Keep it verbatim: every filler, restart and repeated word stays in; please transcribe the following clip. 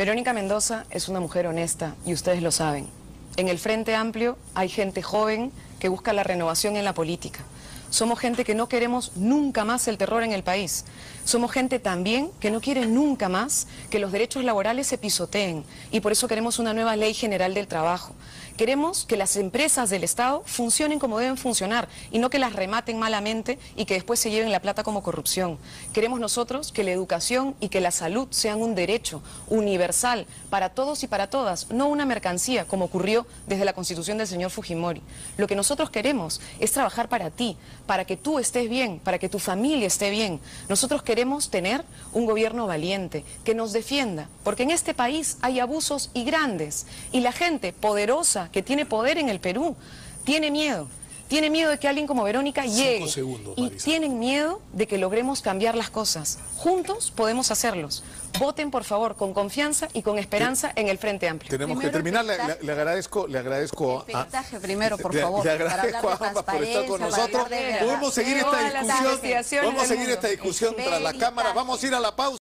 Verónica Mendoza es una mujer honesta y ustedes lo saben. En el Frente Amplio hay gente joven que busca la renovación en la política. Somos gente que no queremos nunca más el terror en el país. Somos gente también que no quiere nunca más que los derechos laborales se pisoteen y por eso queremos una nueva ley general del trabajo. Queremos que las empresas del Estado funcionen como deben funcionar y no que las rematen malamente y que después se lleven la plata como corrupción. Queremos nosotros que la educación y que la salud sean un derecho universal para todos y para todas, no una mercancía como ocurrió desde la Constitución del señor Fujimori. Lo que nosotros queremos es trabajar para ti, para que tú estés bien, para que tu familia esté bien. Nosotros queremos tener un gobierno valiente, que nos defienda, porque en este país hay abusos y grandes, y la gente poderosa que tiene poder en el Perú tiene miedo. Tiene miedo de que alguien como Verónica llegue segundos, y tienen miedo de que logremos cambiar las cosas. Juntos podemos hacerlos. Voten, por favor, con confianza y con esperanza en el Frente Amplio. Tenemos Primero que terminar. Le, el le, le agradezco, le agradezco El a... peitaje primero, por le, favor. le agradezco a ambas por estar con nosotros. Podemos seguir esta discusión. Vamos a seguir esta discusión tras la cámara. Vamos a ir a la pausa.